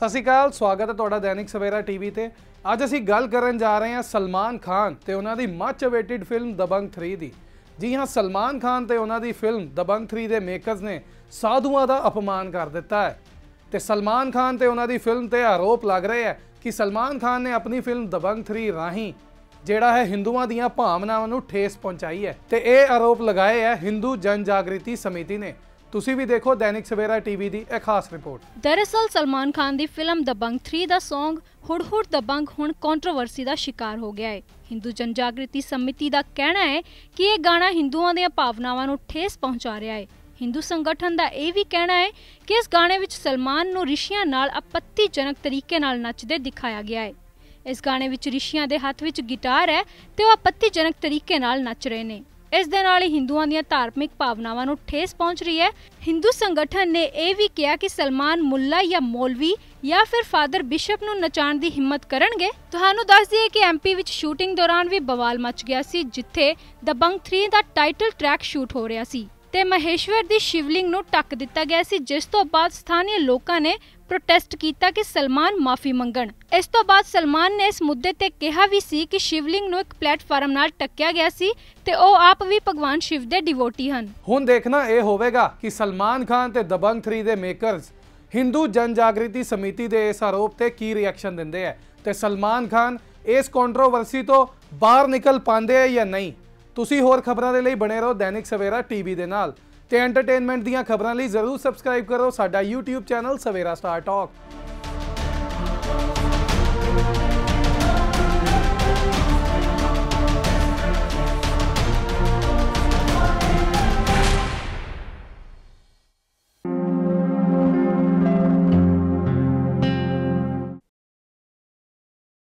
सत श्री अकाल, स्वागत है तुहाडा दैनिक सवेरा टीवी ते। अज असीं गल करन जा रहे हैं सलमान खान ते उन्हां दी मच अवेटेड फिल्म दबंग 3 दी। जी हाँ, सलमान खान ते उन्हां दी फिल्म दबंग 3 दे मेकर्स ने साधुआं दा अपमान कर दिता है ते सलमान खान ते उन्हां दी फिल्म ते आरोप लग रहे हैं कि सलमान खान ने अपनी फिल्म दबंग 3 राहीं ਜਿਹੜਾ है हिंदुआं दीआं भावनावां नूं ठेस पहुंचाई है ते ਇਹ आरोप लगाए है हिंदू जन जागृति समिति ने। तुसी भी देखो दैनिक सवेरा टीवी दी एक खास रिपोर्ट। दरअसल सलमान खान दी फिल्म दबंग 3 दा सॉन्ग हुड़ हुड़ दबंग हुण कंट्रोवर्सी दा शिकार हो गया है। हिंदू जन जागृति समिति दा कहना है कि यह गाना हिंदुआं दीआं भावनावां नूं ठेस पहुंचा रहा है। हिंदू संगठन दा यह भी कहना है कि इस गाने विच सलमान नूं रिशियां नाल आपत्तिजनक तरीके नाल नचदे दिखाया गया है। इस गाने विच रिशियां दे हत्थ विच गिटार है ते वह आपत्तिजनक तरीके नाल नच रहे ने। इस दे नाल हिंदुआं दीआं धार्मिक भावनावां नूं ठेस पहुंच रही है। हिंदू संगठन ने यह भी कहा कि सलमान मुल्ला या मौलवी या फिर फादर बिशप नूं नचाण दी हिम्मत करनगे। तुहानूं दस दईए कि एमपी विच शूटिंग दौरान भी बवाल मच गया सी, जिथे दबंग 3 दा टाइटल ट्रैक शूट हो रहा सी ते महेश्वर दी शिवलिंग नूं ढक दिता गया सी, जिस तो बाद स्थानीय लोकां ने प्रोटेस्ट किया कि सलमान माफी मंगण। इस तो बाद सलमान ने इस मुद्दे ते कहा भी सी कि शिवलिंग नूं एक प्लेटफार्म नाल टक्या गया सी ते ओ आप भी भगवान शिव दे डिवोटी हन। हुण देखना यह होवेगा कि सलमान खान ते दबंग 3 दे मेकर्स हिंदू जन जागृति समिति दे इस आरोप ते की रिएक्शन दिंदे है ते सलमान खान इस कंट्रोवर्सी तो बाहर निकल पांदे है या नहीं। तुसी होर खबरां दे लई बने रहो दैनिक सवेरा टीवी दे नाल ते एंटरटेनमेंट दीआं खबरां लई जरूर सबसक्राइब करो साडा YouTube channel Savera star talk.